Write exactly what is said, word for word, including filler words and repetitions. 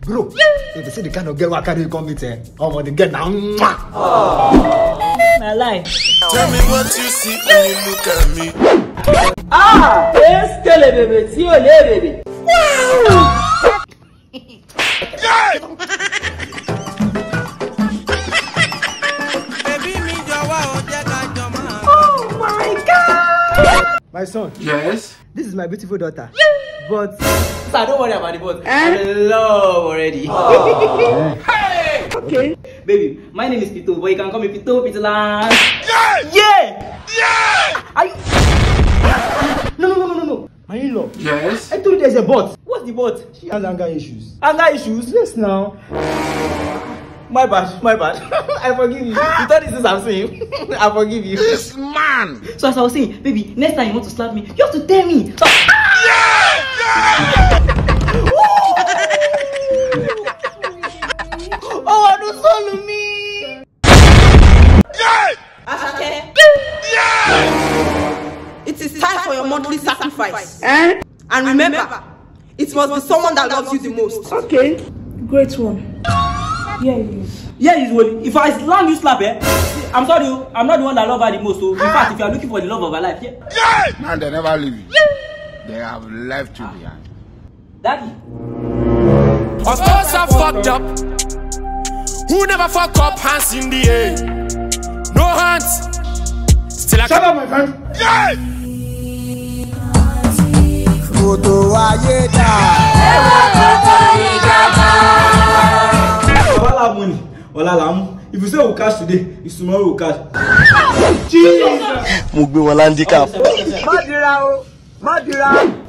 Bro, if you see the kind of girl who carry come meet her, I'm on the girl now. I lie. Tell me what you see when you look at me. Ah, yes, tell baby, see you later, baby. Oh my God! My son. Yes? This is my beautiful daughter. But Sir, don't worry about the boat. I'm in love already. hey! Okay. Baby, my name is Pitto, but you can call me Pitto, Pitto Land. Yeah! Yeah! Yeah! Are you... No, no, no, no, no, no. My in-law. Yes? I told you there's a bot. What's the boat? She has anger issues. Anger issues? Yes, now. My bad, my bad. I forgive you. You thought this is I'm saying. I forgive you. This man! So as I was saying, baby, next time you want to slap me, you have to tell me. So... Yeah! Yeah! Oh, don't follow me. Yeah! Asake, Yeah! it is time for your monthly sacrifice. Eh? And remember, it must be someone that loves you the most. Okay, great one. Yeah, it is. Yeah, it's well. If I slam you slap, eh? I'm sorry, I'm not the one that love her the most. So, in fact, if you are looking for the love of her life, yeah. Yeah! And they never leave you. They have left you behind. Daddy. Of course I fucked up. Who never fuck up? Hands in the air. No hands. Still I Shut up, my friend. Yeah! If you say we'll catch today, it's tomorrow we'll catch. Jesus! Mugbe wala handicap. Madira, Madira.